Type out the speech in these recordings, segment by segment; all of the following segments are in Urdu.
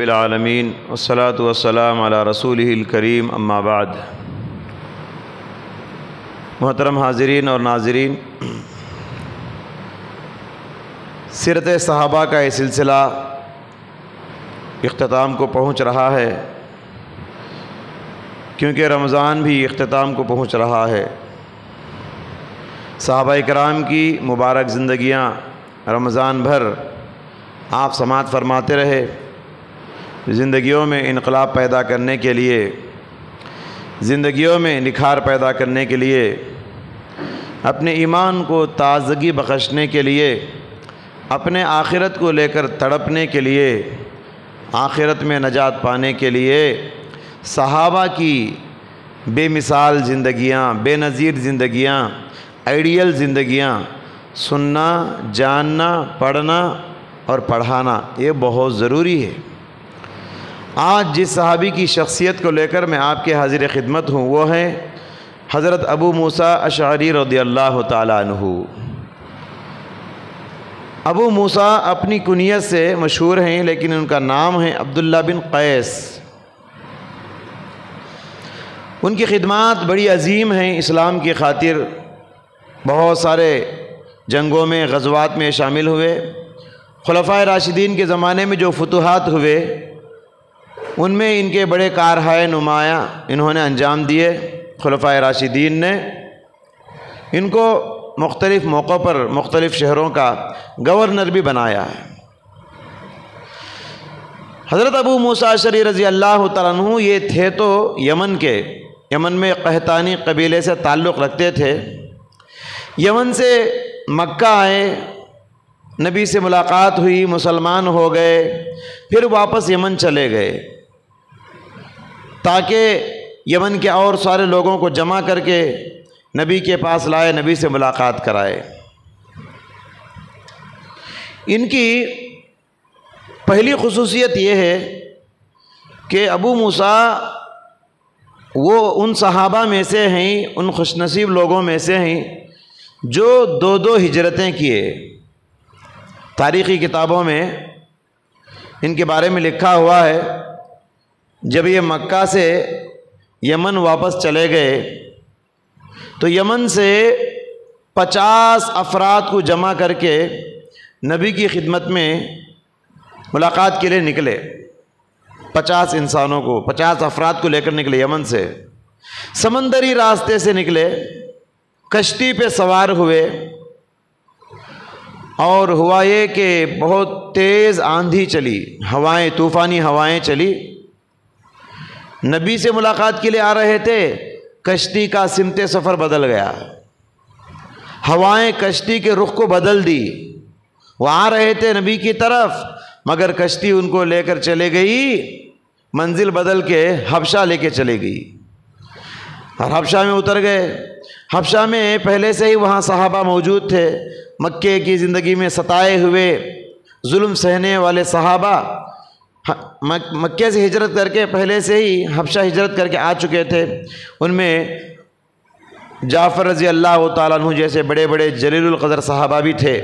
العالمین والصلاة والسلام علی رسولہ الکریم اما بعد۔ محترم حاضرین اور ناظرین، سیرت صحابہ کا یہ سلسلہ اختتام کو پہنچ رہا ہے، کیونکہ رمضان بھی اختتام کو پہنچ رہا ہے۔ صحابہ کرام کی مبارک زندگیاں رمضان بھر آپ سماعت فرماتے رہے، زندگیوں میں انقلاب پیدا کرنے کے لیے، زندگیوں میں نکھار پیدا کرنے کے لیے، اپنے ایمان کو تازگی بخشنے کے لیے، اپنے آخرت کو لے کر تڑپنے کے لیے، آخرت میں نجات پانے کے لیے صحابہ کی بے مثال زندگیاں، بے نظیر زندگیاں، آئیڈیل زندگیاں سننا، جاننا، پڑھنا اور پڑھانا یہ بہت ضروری ہے۔ آج جس صحابی کی شخصیت کو لے کر میں آپ کے حاضر خدمت ہوں وہ ہیں حضرت ابو موسیٰ اشعری رضی اللہ تعالیٰ عنہ۔ ابو موسیٰ اپنی کنیت سے مشہور ہیں، لیکن ان کا نام ہے عبداللہ بن قیس۔ ان کی خدمات بڑی عظیم ہیں، اسلام کی خاطر بہت سارے جنگوں میں، غزوات میں شامل ہوئے۔ خلفائے راشدین کے زمانے میں جو فتوحات ہوئے ان میں ان کے بڑے کارہائے نمایاں انہوں نے انجام دیے۔ خلفائے راشدین نے ان کو مختلف موقعوں پر مختلف شہروں کا گورنر بھی بنایا ہے۔ حضرت ابو موسیٰ اشعری رضی اللہ تعالیٰ عنہ یہ تھے تو یمن کے، یمن میں قحطانی قبیلے سے تعلق رکھتے تھے۔ یمن سے مکہ آئے، نبی سے ملاقات ہوئی، مسلمان ہو گئے، پھر واپس یمن چلے گئے تاکہ یمن کے اور سارے لوگوں کو جمع کر کے نبی کے پاس لائے، نبی سے ملاقات کرائے۔ ان کی پہلی خصوصیت یہ ہے کہ ابو موسیٰ وہ ان صحابہ میں سے ہیں، ان خوش نصیب لوگوں میں سے ہیں جو دو ہجرتیں کیے۔ تاریخی کتابوں میں ان کے بارے میں لکھا ہوا ہے، جب یہ مکہ سے یمن واپس چلے گئے تو یمن سے 50 افراد کو جمع کر کے نبی کی خدمت میں ملاقات کے لیے نکلے۔ 50 انسانوں کو، 50 افراد کو لے کر نکلے یمن سے، سمندری راستے سے نکلے، کشتی پہ سوار ہوئے، اور ہوا یہ کہ بہت تیز آندھی چلی، ہوائیں، طوفانی ہوائیں چلی۔ نبی سے ملاقات کے لیے آ رہے تھے، کشتی کا سمت سفر بدل گیا، ہوائیں کشتی کے رخ کو بدل دی۔ وہ آ رہے تھے نبی کی طرف، مگر کشتی ان کو لے کر چلے گئی، منزل بدل کے حبشہ لے کے چلے گئی، اور حبشہ میں اتر گئے۔ حبشہ میں پہلے سے ہی وہاں صحابہ موجود تھے، مکے کی زندگی میں ستائے ہوئے، ظلم سہنے والے صحابہ مکے سے ہجرت کر کے پہلے سے ہی حبشہ ہجرت کر کے آ چکے تھے۔ ان میں جعفر رضی اللہ تعالیٰ عنہ جیسے بڑے بڑے جلیل القدر صحابہ بھی تھے۔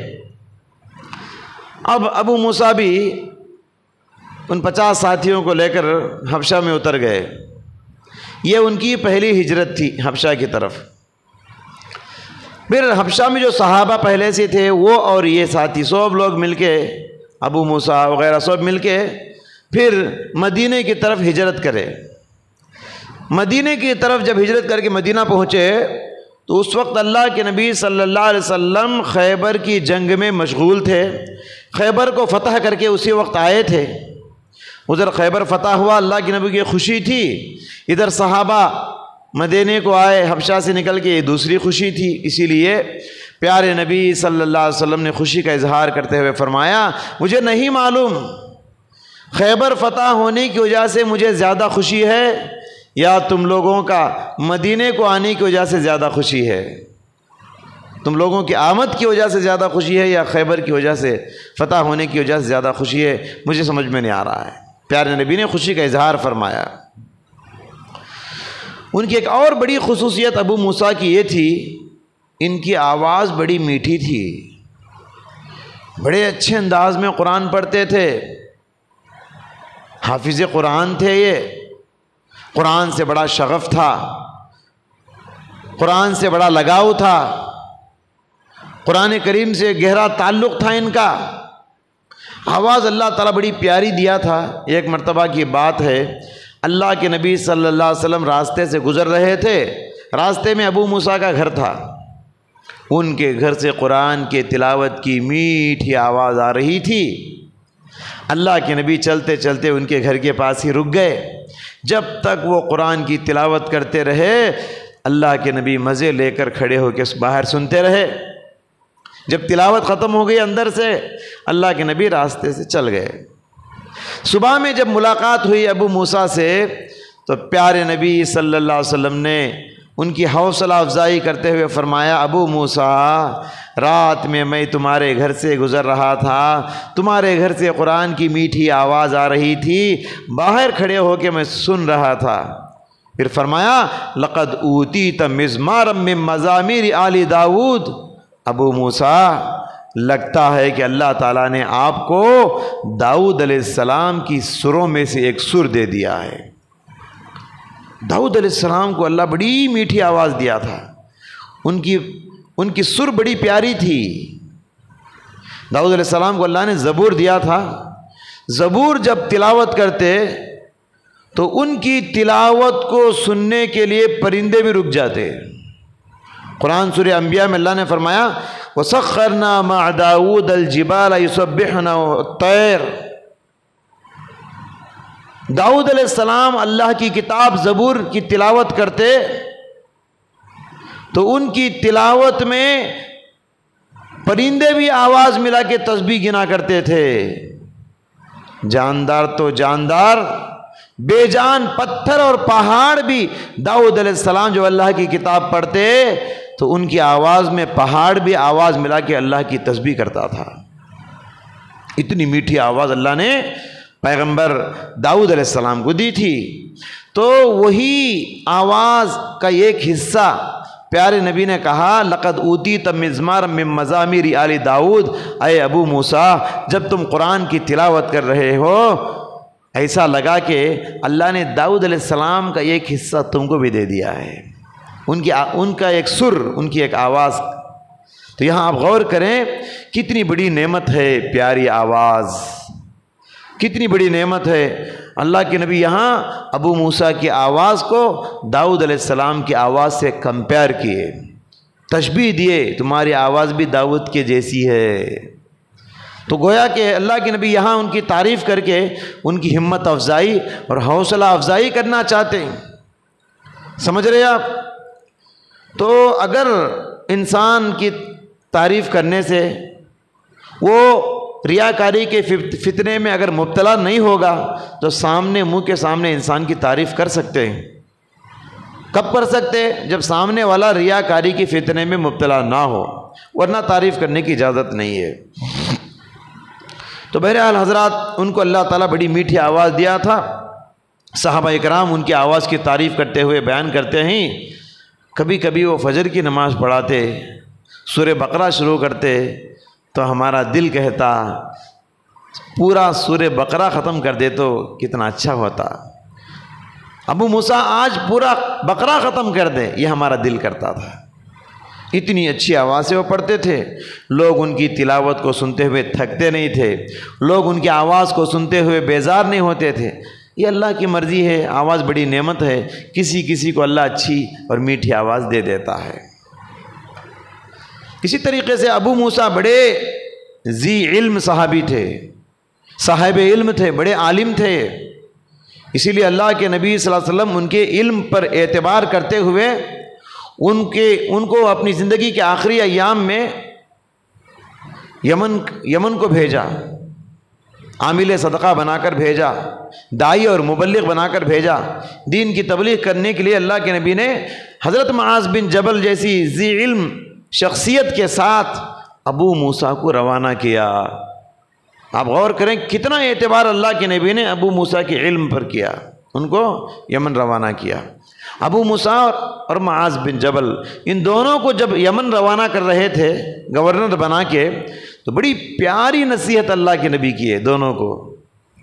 اب ابو موسیٰ بھی ان 50 ساتھیوں کو لے کر حبشہ میں اتر گئے۔ یہ ان کی پہلی ہجرت تھی حبشہ کی طرف۔ پھر حبشہ میں جو صحابہ پہلے سے تھے وہ اور یہ ساتھی سب لوگ مل کے، ابو موسیٰ وغیرہ سب مل کے پھر مدینہ کی طرف ہجرت کرے۔ مدینہ کی طرف جب ہجرت کر کے مدینہ پہنچے تو اس وقت اللہ کے نبی صلی اللہ علیہ وسلم خیبر کی جنگ میں مشغول تھے۔ خیبر کو فتح کر کے اسی وقت آئے تھے۔ ادھر خیبر فتح ہوا، اللہ کے نبی کی خوشی تھی، ادھر صحابہ مدینے کو آئے حبشہ سے نکل کے، یہ دوسری خوشی تھی۔ اسی لیے پیارے نبی صلی اللہ علیہ وسلم نے خوشی کا اظہار کرتے ہوئے فرمایا، مجھے نہیں معلوم خیبر فتح ہونے کی وجہ سے مجھے زیادہ خوشی ہے یا تم لوگوں کا مدینے کو آنے کی وجہ سے زیادہ خوشی ہے، تم لوگوں کی آمد کی وجہ سے زیادہ خوشی ہے یا خیبر کی وجہ سے، فتح ہونے کی وجہ سے زیادہ خوشی ہے، مجھے سمجھ میں نہیں آ رہا ہے۔ پیارے نبی نے خوشی کا اظہار فرمایا۔ ان کی ایک اور بڑی خصوصیت ابو موسیٰ کی یہ تھی، ان کی آواز بڑی میٹھی تھی، بڑے اچھے انداز میں قرآن پڑھتے تھے، حافظ قرآن تھے، یہ قرآن سے بڑا شغف تھا، قرآن سے بڑا لگاؤ تھا، قرآن کریم سے گہرا تعلق تھا ان کا۔ آواز اللہ تعالیٰ بڑی پیاری دیا تھا۔ ایک مرتبہ کی بات ہے، اللہ کے نبی صلی اللہ علیہ وسلم راستے سے گزر رہے تھے، راستے میں ابو موسیٰ کا گھر تھا، ان کے گھر سے قرآن کے تلاوت کی میٹھی آواز آ رہی تھی۔ اللہ کے نبی چلتے چلتے ان کے گھر کے پاس ہی رک گئے، جب تک وہ قرآن کی تلاوت کرتے رہے اللہ کے نبی مزے لے کر کھڑے ہو کے باہر سنتے رہے۔ جب تلاوت ختم ہو گئی اندر سے، اللہ کے نبی راستے سے چل گئے۔ صبح میں جب ملاقات ہوئی ابو موسیٰ سے تو پیارے نبی صلی اللہ علیہ وسلم نے ان کی حوصلہ افزائی کرتے ہوئے فرمایا، ابو موسیٰ، رات میں تمہارے گھر سے گزر رہا تھا، تمہارے گھر سے قرآن کی میٹھی آواز آ رہی تھی، باہر کھڑے ہو کے میں سن رہا تھا۔ پھر فرمایا، لقد اوتیت مزمارا من مزامیر آل داود۔ ابو موسیٰ، لگتا ہے کہ اللہ تعالیٰ نے آپ کو داؤد علیہ السلام کی سروں میں سے ایک سر دے دیا ہے۔ داؤد علیہ السلام کو اللہ بڑی میٹھی آواز دیا تھا، ان کی سر بڑی پیاری تھی۔ داؤد علیہ السلام کو اللہ نے زبور دیا تھا، زبور جب تلاوت کرتے تو ان کی تلاوت کو سننے کے لیے پرندے بھی رک جاتے۔ قرآن سورہ انبیاء میں اللہ نے فرمایا، وَسَخَّرْنَا مَعَ دَاوُودَ الْجِبَالَ يُسَبِّحْنَ وَالطَّيْرَ۔ داؤد علیہ السلام اللہ کی کتاب زبور کی تلاوت کرتے تو ان کی تلاوت میں پرندے بھی آواز ملا کے تسبیح گنا کرتے تھے۔ جاندار تو جاندار، بے جان پتھر اور پہاڑ بھی داؤد علیہ السلام جو اللہ کی کتاب پڑھتے تو ان کی آواز میں پہاڑ بھی آواز ملا کے اللہ کی تسبیح کرتا تھا۔ اتنی میٹھی آواز اللہ نے پیغمبر داؤد علیہ السلام کو دی تھی۔ تو وہی آواز کا ایک حصہ پیارے نبی نے کہا، لقد اوتیت مزمارا من مزامیر آل داؤد۔ اے ابو موسیٰ، جب تم قرآن کی تلاوت کر رہے ہو ایسا لگا کہ اللہ نے داؤد علیہ السلام کا ایک حصہ تم کو بھی دے دیا ہے، ان کا ایک سر، ان کی ایک آواز۔ تو یہاں آپ غور کریں کتنی بڑی نعمت ہے پیاری آواز، کتنی بڑی نعمت ہے۔ اللہ کے نبی یہاں ابو موسیٰ کی آواز کو داؤد علیہ السلام کی آواز سے کمپیئر کیے، تشبیہ دیے، تمہاری آواز بھی داؤد کے جیسی ہے۔ تو گویا کہ اللہ کے نبی یہاں ان کی تعریف کر کے ان کی ہمت افزائی اور حوصلہ افزائی کرنا چاہتے ہیں۔ سمجھ رہے آپ؟ تو اگر انسان کی تعریف کرنے سے وہ ریاکاری کے فتنے میں اگر مبتلا نہیں ہوگا تو منہ کے سامنے انسان کی تعریف کر سکتے ہیں۔ کب کر سکتے؟ جب سامنے والا ریاکاری کی فتنے میں مبتلا نہ ہو، ورنہ تعریف کرنے کی اجازت نہیں ہے۔ تو بہرحال حضرات، ان کو اللہ تعالیٰ بڑی میٹھی آواز دیا تھا۔ صحابہ اکرام ان کی آواز کی تعریف کرتے ہوئے بیان کرتے ہیں، کبھی کبھی وہ فجر کی نماز پڑھاتے، سورہ بقرہ شروع کرتے تو ہمارا دل کہتا پورا سورہ بقرہ ختم کر دے تو کتنا اچھا ہوتا۔ ابو موسیٰ آج پورا بقرہ ختم کر دے، یہ ہمارا دل کرتا تھا۔ اتنی اچھی آواز سے وہ پڑھتے تھے، لوگ ان کی تلاوت کو سنتے ہوئے تھکتے نہیں تھے، لوگ ان کی آواز کو سنتے ہوئے بیزار نہیں ہوتے تھے۔ یہ اللہ کی مرضی ہے، آواز بڑی نعمت ہے، کسی کسی کو اللہ اچھی اور میٹھی آواز دے دیتا ہے۔ اسی طریقے سے ابو موسیٰ بڑے ذی علم صحابی تھے، صاحب علم تھے، بڑے عالم تھے، اسی لیے اللہ کے نبی صلی اللہ علیہ وسلم ان کے علم پر اعتبار کرتے ہوئے ان کو اپنی زندگی کے آخری ایام میں یمن کو بھیجا، عامل صدقہ بنا کر بھیجا، داعی اور مبلغ بنا کر بھیجا۔ دین کی تبلیغ کرنے کے لیے اللہ کے نبی نے حضرت معاذ بن جبل جیسی ذی علم شخصیت کے ساتھ ابو موسیٰ کو روانہ کیا۔ آپ غور کریں کتنا اعتبار اللہ کے نبی نے ابو موسیٰ کے علم پر کیا، ان کو یمن روانہ کیا۔ ابو موسیٰ اور معاذ بن جبل، ان دونوں کو جب یمن روانہ کر رہے تھے گورنر بنا کے، تو بڑی پیاری نصیحت اللہ کے نبی کی ہے دونوں کو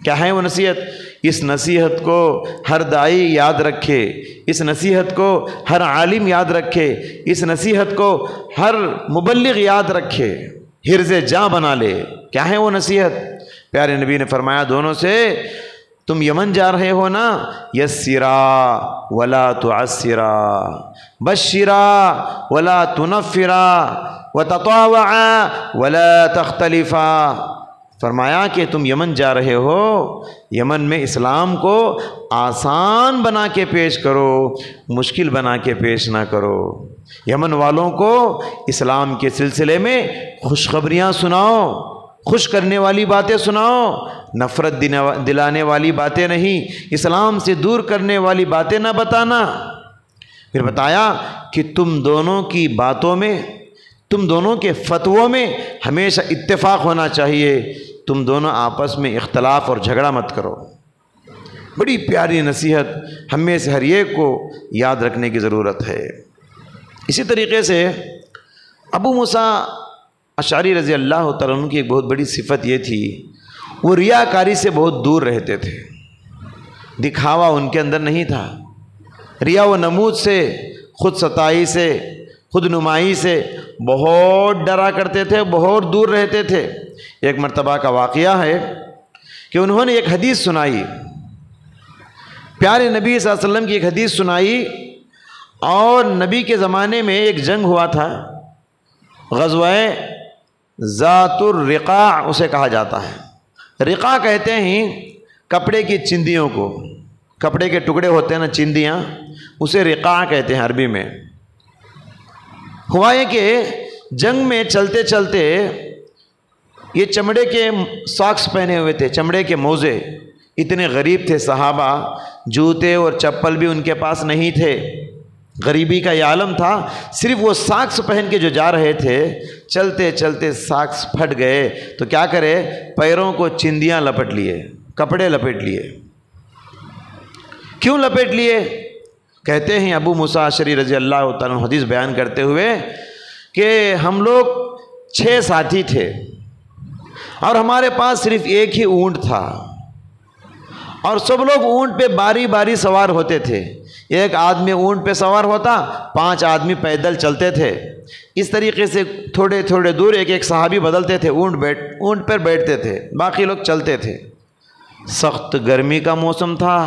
کیا ہے وہ نصیحت؟ اس نصیحت کو ہر داعی یاد رکھے، اس نصیحت کو ہر عالم یاد رکھے، اس نصیحت کو ہر مبلغ یاد رکھے، حرز جاں بنا لے۔ کیا ہے وہ نصیحت؟ پیارے نبی نے فرمایا دونوں سے، تم یمن جا رہے ہو نا، یسرا ولا تعسرا، بشرا ولا تنفرا، وتطاوعا ولا تختلفا۔ فرمایا کہ تم یمن جا رہے ہو، یمن میں اسلام کو آسان بنا کے پیش کرو، مشکل بنا کے پیش نہ کرو۔ یمن والوں کو اسلام کے سلسلے میں خوشخبریاں سناؤ، خوش کرنے والی باتیں سناؤ، نفرت دلانے والی باتیں نہیں، اسلام سے دور کرنے والی باتیں نہ بتانا۔ پھر بتایا کہ تم دونوں کی باتوں میں، تم دونوں کے فتووں میں ہمیشہ اتفاق ہونا چاہیے، تم دونوں آپس میں اختلاف اور جھگڑا مت کرو۔ بڑی پیاری نصیحت ہم میں سے ہر ایک کو یاد رکھنے کی ضرورت ہے۔ اسی طریقے سے ابو موسیٰ اشعری رضی اللہ تعالیٰ عنہ کی ایک بہت بڑی صفت یہ تھی، وہ ریاکاری سے بہت دور رہتے تھے، دکھاوا ان کے اندر نہیں تھا، ریا و نمود سے، خود ستائی سے، خود نمائی سے بہت ڈرا کرتے تھے، بہت دور رہتے تھے۔ ایک مرتبہ کا واقعہ ہے کہ انہوں نے ایک حدیث سنائی، پیارے نبی صلی اللہ علیہ وسلم کی ایک حدیث سنائی، اور نبی کے زمانے میں ایک جنگ ہوا تھا، غزوہ ذات الرقاع اسے کہا جاتا ہے۔ رقاع کہتے ہیں کپڑے کی چندیوں کو، کپڑے کے ٹکڑے ہوتے ہیں نا چندیاں، اسے رقاع کہتے ہیں عربی میں۔ ہوا یہ کہ جنگ میں چلتے چلتے یہ چمڑے کے ساکس پہنے ہوئے تھے، چمڑے کے موزے، اتنے غریب تھے صحابہ، جوتے اور چپل بھی ان کے پاس نہیں تھے، غریبی کا یہ عالم تھا، صرف وہ ساکس پہن کے جو جا رہے تھے، چلتے چلتے ساکس پھٹ گئے تو کیا کرے، پیروں کو چندیاں لپٹ لیے، کپڑے لپیٹ لیے۔ کیوں لپیٹ لیے؟ کہتے ہیں ابو موسیٰ اشعری رضی اللہ تعالیٰ عنہ حدیث بیان کرتے ہوئے کہ ہم لوگ 6 ساتھی تھے اور ہمارے پاس صرف ایک ہی اونٹ تھا، اور سب لوگ اونٹ پہ باری باری سوار ہوتے تھے، ایک آدمی اونٹ پہ سوار ہوتا، 5 آدمی پیدل چلتے تھے، اس طریقے سے تھوڑے تھوڑے دور ایک ایک صحابی بدلتے تھے، اونٹ پر بیٹھتے تھے، باقی لوگ چلتے تھے۔ سخت گرمی کا موسم تھا،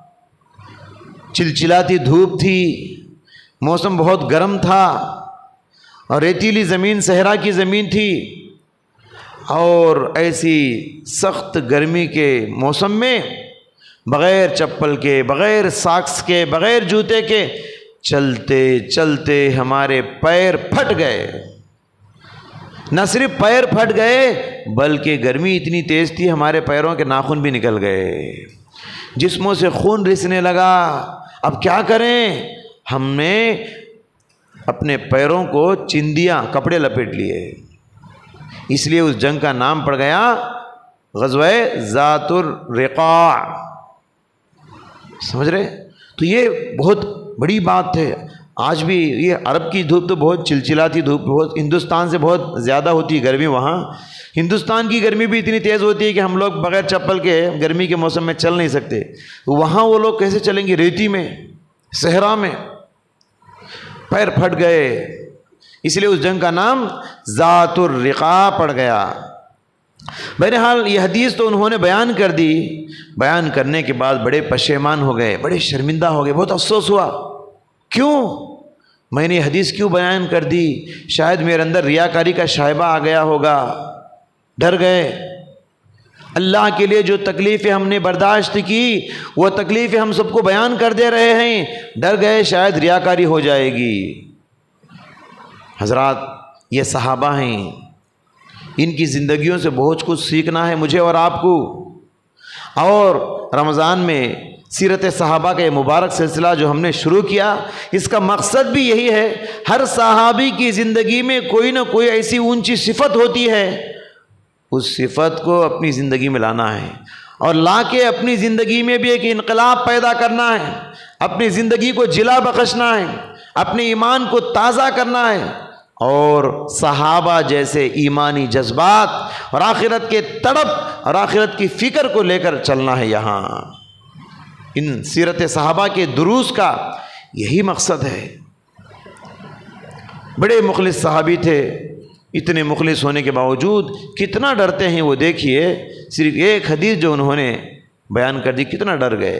چلچلاتی دھوپ تھی، موسم بہت گرم تھا، اور ریتیلی زمین صحرا کی زمین تھی، اور ایسی سخت گرمی کے موسم میں بغیر چپل کے، بغیر ساکس کے، بغیر جوتے کے چلتے چلتے ہمارے پیر پھٹ گئے۔ نہ صرف پیر پھٹ گئے بلکہ گرمی اتنی تیز تھی ہمارے پیروں کے ناخن بھی نکل گئے، جسموں سے خون رسنے لگا۔ اب کیا کریں؟ ہم نے اپنے پیروں کو چندیاں، کپڑے لپیٹ لیے، اس لیے اس جنگ کا نام پڑ گیا غزوہ ذات الرقاع۔ سمجھ رہے؟ تو یہ بہت بڑی بات ہے۔ آج بھی یہ عرب کی دھوپ تو بہت چلچلاتی دھوپ، بہت ہندوستان سے بہت زیادہ ہوتی ہے گرمی وہاں۔ ہندوستان کی گرمی بھی اتنی تیز ہوتی ہے کہ ہم لوگ بغیر چپل کے گرمی کے موسم میں چل نہیں سکتے، وہاں وہ لوگ کیسے چلیں گے؟ ریتی میں، صحرا میں، پیر پھٹ گئے، اس لیے اس جنگ کا نام ذات الرقاع پڑ گیا۔ بہرحال یہ حدیث تو انہوں نے بیان کر دی، بیان کرنے کے بعد بڑے پشیمان ہو گئے، بڑے شرمندہ ہو گئے، بہت افسوس ہوا۔ کیوں میں نے یہ حدیث کیوں بیان کر دی؟ شاید میرے اندر ریاکاری کا شائبہ آ گیا ہوگا، ڈر گئے۔ اللہ کے لیے جو تکلیفیں ہم نے برداشت کی وہ تکلیفیں ہم سب کو بیان کر دے رہے ہیں، ڈر گئے شاید ریاکاری ہو جائے گی۔ حضرات یہ صحابہ ہیں، ان کی زندگیوں سے بہت کچھ سیکھنا ہے مجھے اور آپ کو، اور رمضان میں سیرت صحابہ کا یہ مبارک سلسلہ جو ہم نے شروع کیا، اس کا مقصد بھی یہی ہے، ہر صحابی کی زندگی میں کوئی نہ کوئی ایسی اونچی صفت ہوتی ہے، اس صفت کو اپنی زندگی میں لانا ہے، اور لا کے اپنی زندگی میں بھی ایک انقلاب پیدا کرنا ہے، اپنی زندگی کو جلا بخشنا ہے، اپنے ایمان کو تازہ کرنا ہے، اور صحابہ جیسے ایمانی جذبات اور آخرت کے تڑپ اور آخرت کی فکر کو لے کر چلنا ہے یہاں۔ ان سیرت صحابہ کے دروس کا یہی مقصد ہے۔ بڑے مخلص صحابی تھے، اتنے مخلص ہونے کے باوجود کتنا ڈرتے ہیں وہ دیکھیے، صرف ایک حدیث جو انہوں نے بیان کر دی کتنا ڈر گئے۔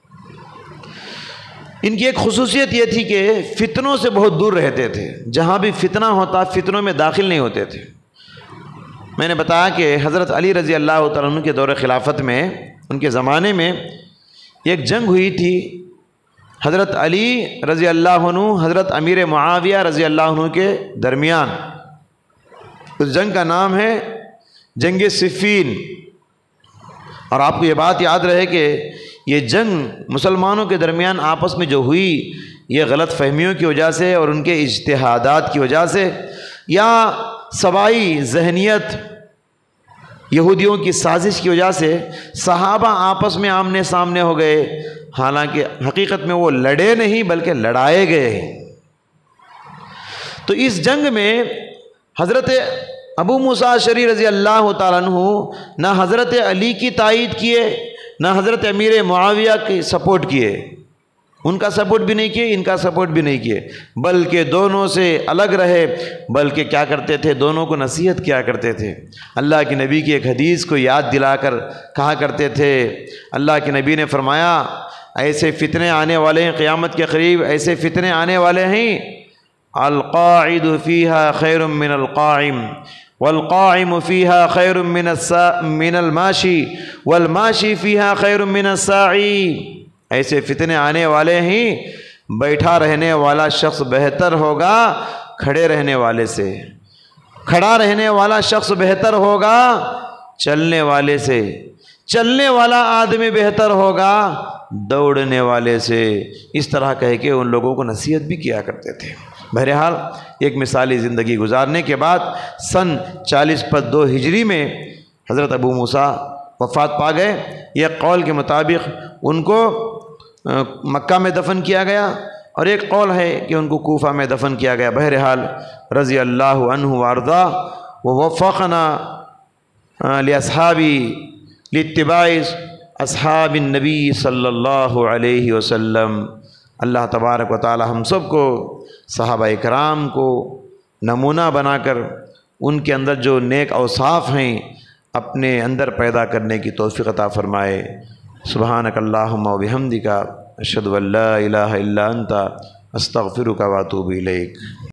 ان کی ایک خصوصیت یہ تھی کہ فتنوں سے بہت دور رہتے تھے، جہاں بھی فتنہ ہوتا فتنوں میں داخل نہیں ہوتے تھے۔ میں نے بتایا کہ حضرت علی رضی اللہ تعالیٰ عنہ کے دور خلافت میں، ان کے زمانے میں ایک جنگ ہوئی تھی، حضرت علی رضی اللہ عنہ حضرت امیر معاویہ رضی اللہ عنہ کے درمیان۔ اس جنگ کا نام ہے جنگ صفین۔ اور آپ کو یہ بات یاد رہے کہ یہ جنگ مسلمانوں کے درمیان آپس میں جو ہوئی، یہ غلط فہمیوں کی وجہ سے اور ان کے اجتہادات کی وجہ سے، یا سوائی ذہنیت یہودیوں کی سازش کی وجہ سے صحابہ آپس میں آمنے سامنے ہو گئے، حالانکہ حقیقت میں وہ لڑے نہیں بلکہ لڑائے گئے۔ تو اس جنگ میں حضرت ابو موسیٰ اشعری رضی اللہ تعالیٰ عنہ نہ حضرت علی کی تائید کیے، نہ حضرت امیر معاویہ کی سپورٹ کیے، ان کا سپورٹ بھی نہیں کیے، ان کا سپورٹ بھی نہیں کیے، بلکہ دونوں سے الگ رہے، بلکہ کیا کرتے تھے، دونوں کو نصیحت کیا کرتے تھے۔ اللہ کے نبی کی ایک حدیث کو یاد دلا کر کہا کرتے تھے، اللہ کے نبی نے فرمایا ایسے فتنے آنے والے ہیں قیامت کے قریب، ایسے فتنے آنے والے ہیں، القاعد فیہا خیر من القائم، والقائم فیہا خیر من الماشی، والماشی فیہا خیر من الساعی۔ ایسے فتنے آنے والے ہیں، بیٹھا رہنے والا شخص بہتر ہوگا کھڑے رہنے والے سے، کھڑا رہنے والا شخص بہتر ہوگا چلنے والے سے، چلنے والا آدمی بہتر ہوگا دوڑنے والے سے۔ اس طرح کہہ کے ان لوگوں کو نصیحت بھی کیا کرتے تھے۔ بہرحال ایک مثالی زندگی گزارنے کے بعد سن 40/2 ہجری میں حضرت ابو موسیٰ وفات پا گئے۔ یہ قول کے مطابق ان کو مکہ میں دفن کیا گیا، اور ایک قول ہے کہ ان کو کوفہ میں دفن کیا گیا۔ بہرحال رضی اللہ عنہ وارضا ووفقنا لاصحابی لاتباع اصحاب النبی صلی اللہ علیہ وسلم۔ اللہ تبارک و تعالی ہم سب کو صحابہ کرام کو نمونہ بنا کر ان کے اندر جو نیک اوصاف ہیں اپنے اندر پیدا کرنے کی توفیق عطا فرمائے۔ سبحانک اللہم و بحمدک اشہد ان لا الہ الا انت استغفرک و اتوب الیک۔